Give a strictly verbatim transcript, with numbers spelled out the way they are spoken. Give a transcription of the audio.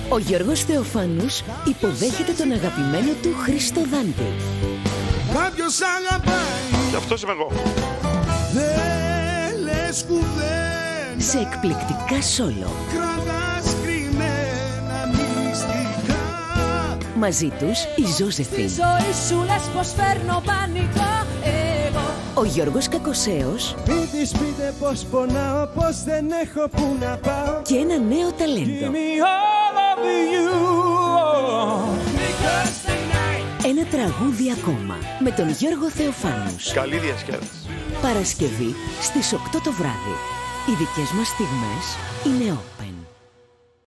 Ο Γιώργος Θεοφάνους υποδέχεται τον αγαπημένο του Χρήστο Δάντη. Κάποιος αγαπάει. Γι' αυτό είμαι εγώ. Δεν λες κουβέντα. Σε εκπληκτικά σόλο. Κρατάς κρυμμένα μυστικά. Μαζί τους η Ζώζεφιν. Στη ζωή σου λες πως φέρνω πανικό εγώ. Ο Γιώργος Κακοσέος. Μην της πείτε πως πονάω, πως δεν έχω που να πάω. Και ένα νέο ταλέντο. Ένα τραγούδι ακόμα με τον Γιώργο Θεοφάνους. Καλή διασκέδαση. Παρασκευή στις οκτώ το βράδυ. Οι δικές μας στιγμές είναι open.